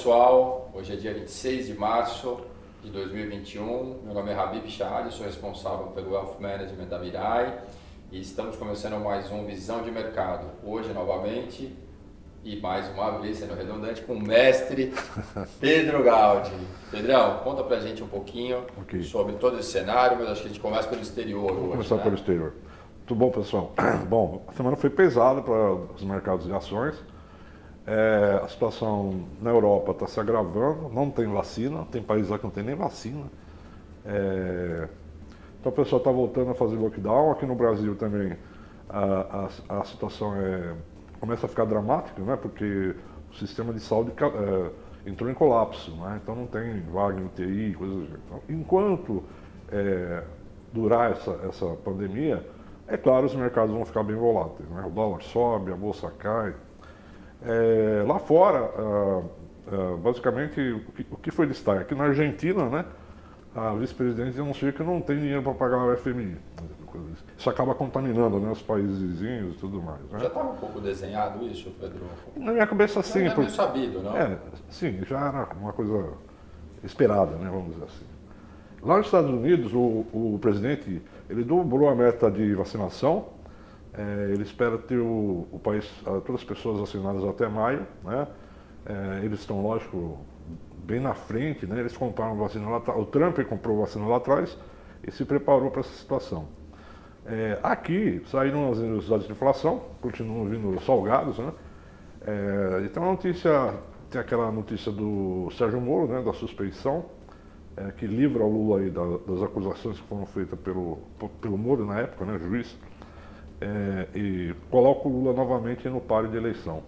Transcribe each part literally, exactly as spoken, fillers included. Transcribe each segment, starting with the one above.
pessoal, hoje é dia vinte e seis de março de dois mil e vinte e um, meu nome é Habib Chad, sou responsável pelo Wealth Management da Mirai e estamos começando mais um Visão de Mercado, hoje novamente e mais uma vez, sendo redundante, com o mestre Pedro Gaudi. Pedrão, conta pra gente um pouquinho okay. sobre todo esse cenário, mas acho que a gente começa pelo exterior Vamos hoje. começar né? pelo exterior. Tudo bom, pessoal? Bom, a semana foi pesada para os mercados de ações. É, a situação na Europa está se agravando, não tem vacina, tem países lá que não tem nem vacina. É, então o pessoal está voltando a fazer lockdown. Aqui no Brasil também a, a, a situação é, começa a ficar dramática, né, porque o sistema de saúde é, entrou em colapso, né, então não tem vaga em U T I, coisas assim. Então, enquanto é, durar essa, essa pandemia, é claro, os mercados vão ficar bem voláteis, né, o dólar sobe, a bolsa cai. É, lá fora, ah, ah, basicamente, o que, o que foi destaque? Aqui na Argentina, né, a vice-presidente anunciou que não tem dinheiro para pagar o F M I. Isso acaba contaminando, né, os países vizinhos e tudo mais. Né? Já estava um pouco desenhado isso, Pedro? Na minha cabeça, sim. Não é meio sabido, não? É, sim, já era uma coisa esperada, né, vamos dizer assim. Lá nos Estados Unidos, o, o presidente ele dobrou a meta de vacinação. É, ele espera ter o, o país, todas as pessoas vacinadas até maio, né? É, eles estão, lógico, bem na frente, né? Eles compraram vacina lá atrás, o Trump comprou vacina lá atrás e se preparou para essa situação. É, aqui saíram os dados de inflação, continuam vindo salgados, né? É, então a notícia, tem aquela notícia do Sérgio Moro, né? Da suspeição, é, que livra o Lula aí da, das acusações que foram feitas pelo, pelo Moro na época, né? Juiz. É, e coloca o Lula novamente no páreo de eleição.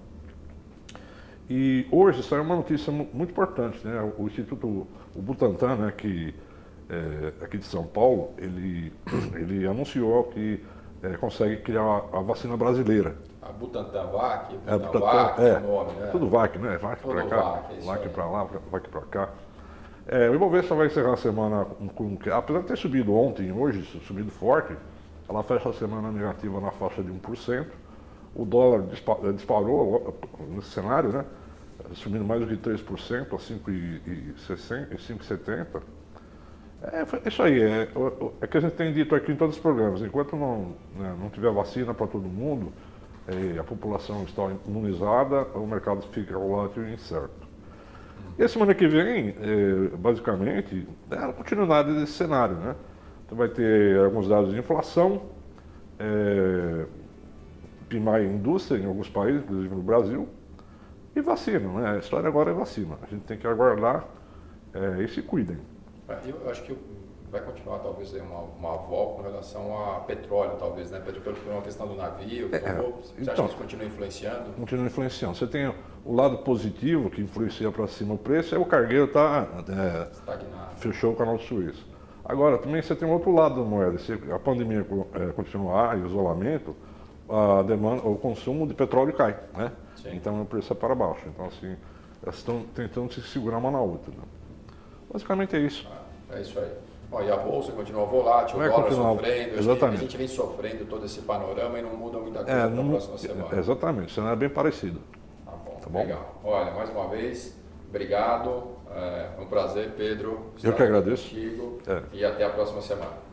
E hoje saiu uma notícia muito importante, né? O Instituto, o Butantan, né, que é, aqui de São Paulo, ele, ele anunciou que é, consegue criar a vacina brasileira. A Butantan Vac, é, Butantan, Vac, é, o nome, né? Tudo Vac, né? Vac para cá, Vac, Vac para lá, Vac para cá. É, o Ibovespa vai encerrar a semana com, com, apesar de ter subido ontem e hoje, subido forte, ela fecha a semana negativa na faixa de um por cento. O dólar disparou nesse cenário, né? Subindo mais do que três por cento, a cinco vírgula setenta. É isso aí, é, é que a gente tem dito aqui em todos os programas. Enquanto não, né, não tiver vacina para todo mundo, é, a população está imunizada, o mercado fica volátil e incerto. E a semana que vem, é, basicamente, é a continuidade desse cenário, né? Então vai ter alguns dados de inflação, é, P M I indústria em alguns países, inclusive no Brasil, e vacina, né? A história agora é vacina. A gente tem que aguardar é, e se cuidem. Eu acho que vai continuar talvez uma, uma volta com relação a petróleo, talvez, né? Por uma questão do navio, é, você então, acha que isso continua influenciando? Continua influenciando. Você tem o lado positivo que influencia para cima o preço, é o cargueiro tá, é, fechou o canal de Suez. Agora, também você tem um outro lado da moeda. Se a pandemia é, continuar e o isolamento, a demanda, o consumo de petróleo cai, né? Sim. Então o preço é para baixo. Então, assim, elas estão tentando se segurar uma na outra. Né? Basicamente é isso. Ah, é isso aí. Bom, e a bolsa continua volátil, o dólar continuar, sofrendo. Exatamente. A gente vem sofrendo todo esse panorama e não muda muita coisa é, na próxima semana. Exatamente, o cenário é bem parecido. Tá bom, tá bom? Legal. Olha, mais uma vez, obrigado. É um prazer, Pedro. Eu que agradeço. Contigo, é. E até a próxima semana.